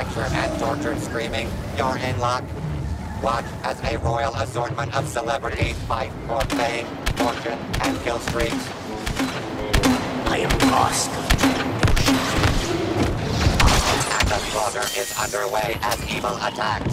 capture and tortured screaming, you're in luck. Watch as a royal assortment of celebrities fight for fame, fortune, and kill streaks. I am Bossk of And the slaughter is underway as evil attacks.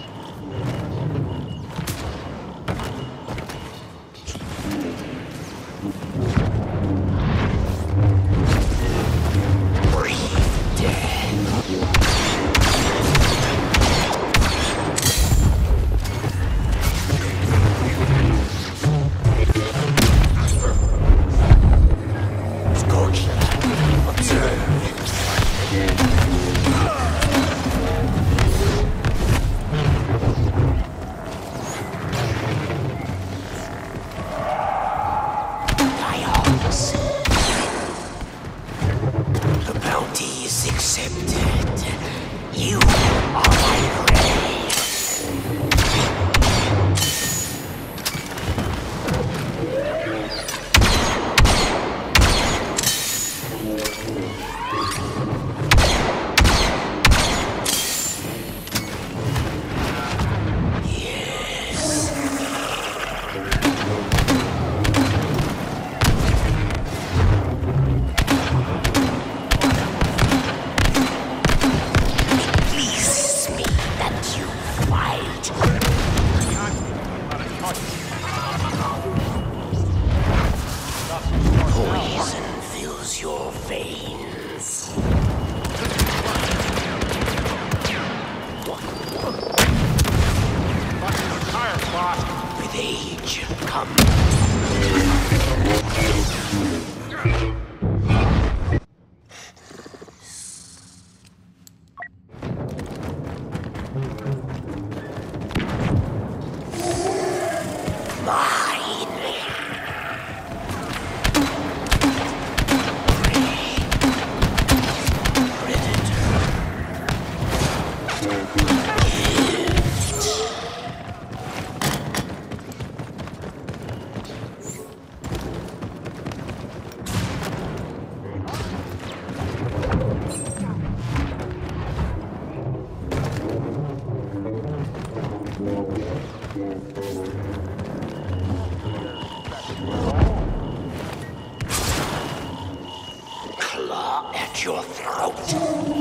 Claw at your throat.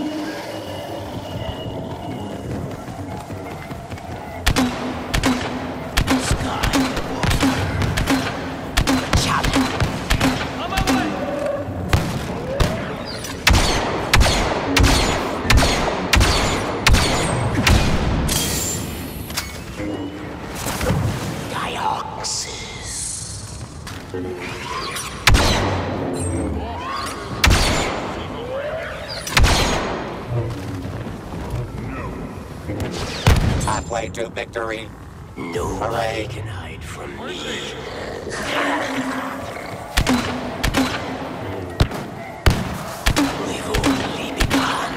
Halfway to victory. Nobody can hide from me. We've only begun.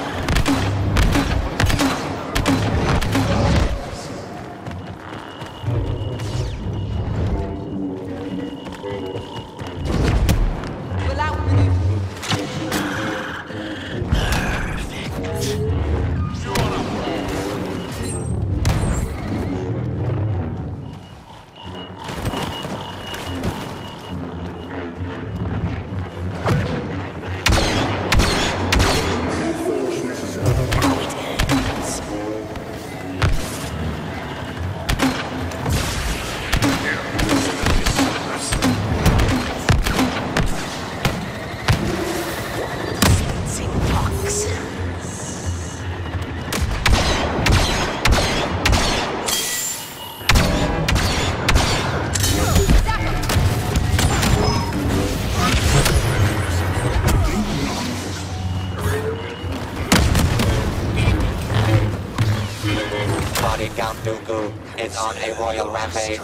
Count Dooku is on a royal rampage.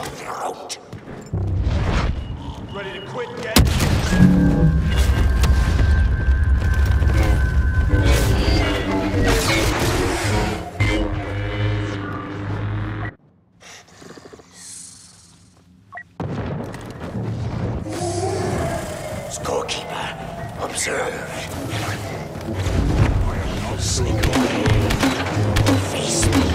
your throat. Ready to quit yet? Scorekeeper, observe. Sneak away. Or face me.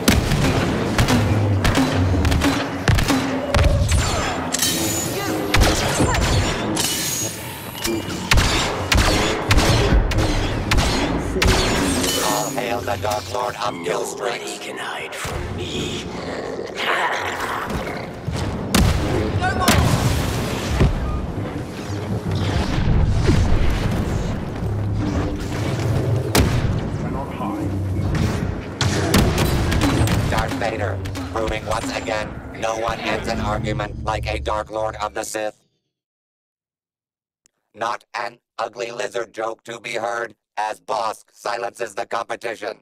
All hail the Dark Lord of Nobody Killstreaks. can hide from me. Darth Vader, proving once again, no one ends an argument like a Dark Lord of the Sith. Not an ugly lizard joke to be heard, as Bossk silences the competition.